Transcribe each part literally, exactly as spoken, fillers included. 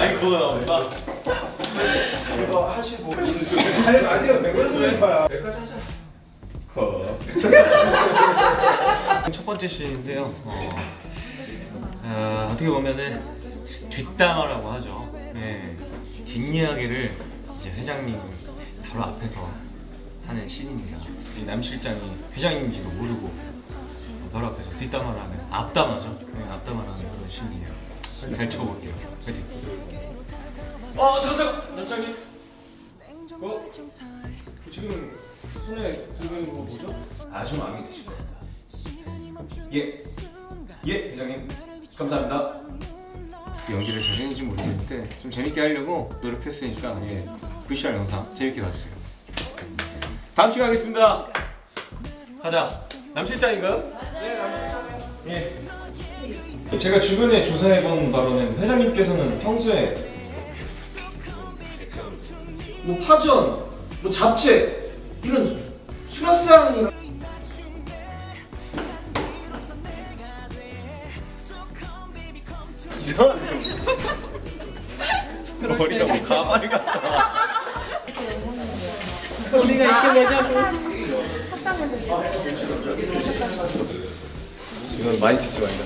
아니 그거 나옵니다. 이거 하시고 아니 아니요 백화점 멤버야. 백화점 하자. 첫 번째 씬인데요. 어, 어, 어떻게 보면은 뒷담화라고 하죠. 네, 뒷이야기를 이제 회장님 바로 앞에서 하는 씬입니다. 이 남 실장이 회장님인지도 모르고 바로 앞에서 뒷담화를 하는 앞담화죠. 네, 앞담화를 하는 그런 씬이에요. 잘 찍어볼게요. 화이팅! 어 잠깐 잠깐! 남장님! 어? 지금 손에 들고 있는 거 뭐죠? 아주 마음에 드실 겁니다. 예! 예! 회장님! 감사합니다. 연기를 잘했는지 모르겠는데 좀 재밌게 하려고 노력했으니까 예, 브이씨알 영상 재밌게 봐주세요. 다음 시간 하겠습니다. 가자. 남 실장인가요? 네, 남실장님. 예. 제가 주변에 조사해본 바로는 회장님께서는 평소에 뭐 파전, 뭐 잡채 이런 수라상이랑 이상한데 머리가 뭐 가마리 같잖아. 우리가 이렇게 보자고. 이건 많이 찍지 말자.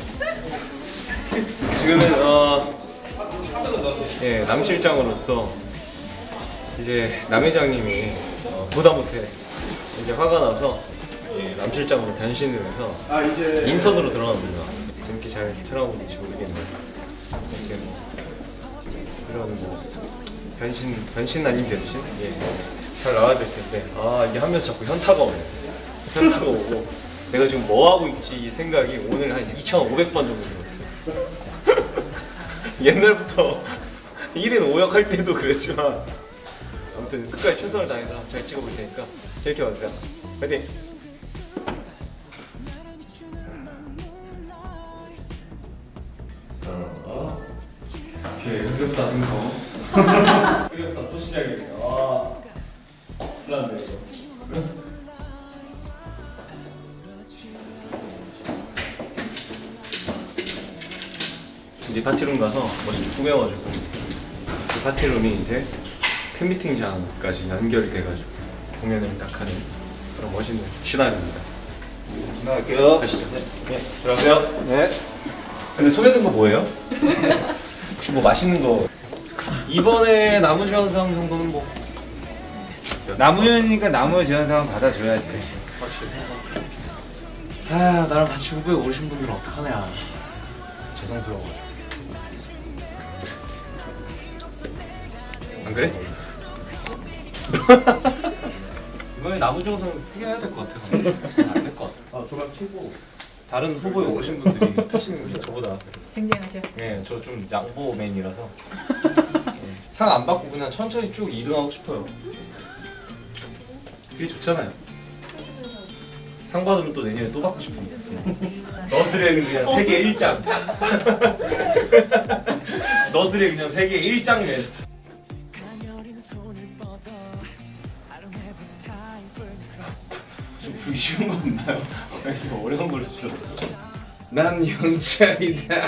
지금은 어, 예, 남 실장으로서 이제 남 회장님이 어, 보다 못해 이제 화가 나서 예, 남 실장으로 변신을 해서 아 이제 인턴으로 들어갑니다. 재밌게 잘 촬영하는지 모르겠네요. 이렇게 뭐 이런 뭐 변신 변신 아닌 변신 예, 잘 나와야 될 텐데 아 이게 하면서 자꾸 현타가 오네. 현타가 오고 내가 지금 뭐 하고 있지 이 생각이 오늘 한 이천오백 번 정도 들었어요. 옛날부터 일 인 오 역 할 때도 그랬지만 아무튼 끝까지 최선을 다해서 잘 찍어볼 테니까 재밌게 봐주세요. 파이팅! 어, 오케이, 흑역사 생성. 흑역사 또 시작이네요. 아, 큰일났네 이거. 이제 파티룸 가서 멋있게 꾸며가지고 그 파티룸이 이제 팬미팅장까지 연결이 돼가지고 공연을 딱 하는 그런 멋있는 시나리오입니다. 나갈게요. 가시죠. 네. 네. 들어가세요. 네. 근데 소개된 거 뭐예요? 혹시 뭐 맛있는 거? 이번에 나무지원상 정도는 뭐 나무현이니까 나무지원상 받아줘야지. 확실히. 아 나랑 같이 후보에 오르신 분들은 어떡하냐. 죄송스러워. 안 그래? 이번에 나무정상 포기해야 될 것 같아서 안 될 것 같아. 아 조각 튀고 다른 후보에 오신 분들이 타시는 게 저보다 쟁쟁하셔. 예, 저 좀 양보맨이라서 예, 상 안 받고 그냥 천천히 쭉 이 등 하고 싶어요. 그게 좋잖아요. 상 받으면 또 내년에 또 받고 싶은데. 너스레는 그냥 세계 일 장. 너스레 그냥 세계 일 장 내. 좀 보기 쉬운 거 없나요? 이거 어려운 걸 주셔서. 난 영철이다.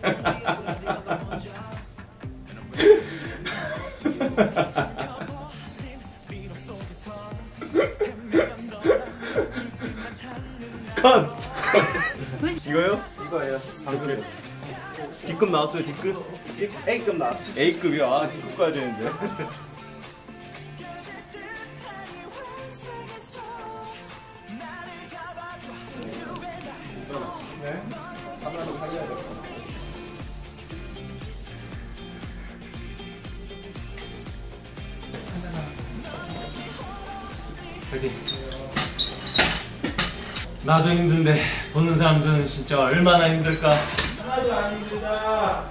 컷! 이거요? 이거예요. 방금 D급 나왔어요, D급? A급 나왔어. A급이요? 아, D급 가야 되는데. 네. 카메라도 살려야 돼. 파이팅. 나도 힘든데 보는 사람들은 진짜 얼마나 힘들까. 하나도 안 힘들다.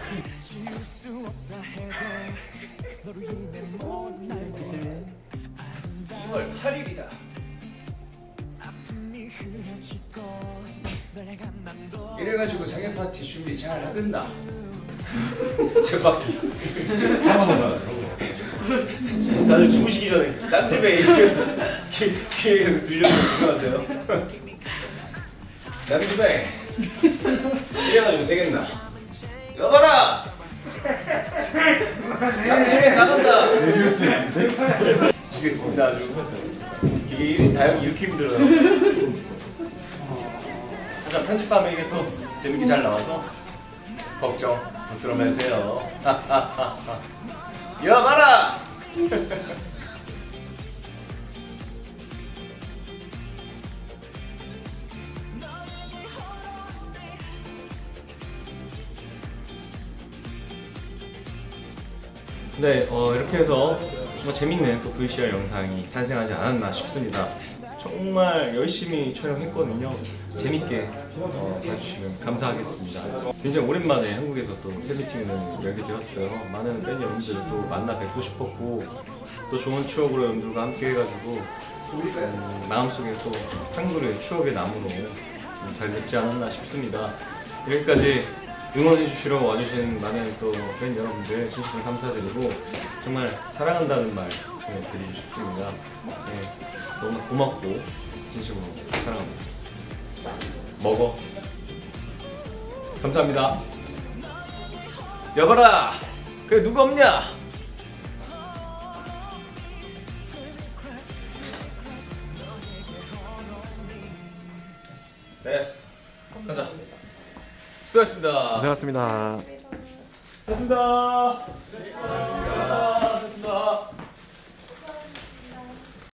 이월 팔 일이다. 이래가지고 생일 파티 준비 잘 하든다. 제발. 한번 더. 다들 주무시기 전에 땀집에 귀에 들려서 들어가세요. 당신이 나간다. 지겠습니다 아주. 이게 일이 다양히 이렇게 힘들어요. 하지만 편집하면 이게 또 재밌게 잘 나와서 걱정 붙들어 매세요. 여봐라. 네, 어, 이렇게 해서 정말 재밌는 또 브이씨알 영상이 탄생하지 않았나 싶습니다. 정말 열심히 촬영했거든요. 재밌게 어, 봐주시면 감사하겠습니다. 굉장히 오랜만에 한국에서 또 팬미팅을 열게 되었어요. 많은 팬 여러분들 또 만나 뵙고 싶었고 또 좋은 추억으로 여러분들과 함께 해가지고 음, 마음속에 또 한 그루의 추억의 나무로 음, 잘 됐지 않았나 싶습니다. 여기까지 응원해 주시러 와주신 많은 또 팬 여러분들 진심으로 감사드리고 정말 사랑한다는 말 전해드리고 싶습니다. 네, 너무 고맙고 진심으로 사랑합니다. 먹어. 감사합니다. 여봐라. 그래 누가 없냐? 됐어. 가자. 수고하셨습니다. 고생하셨습니다. 수고하셨습니다. 수고하셨습니다.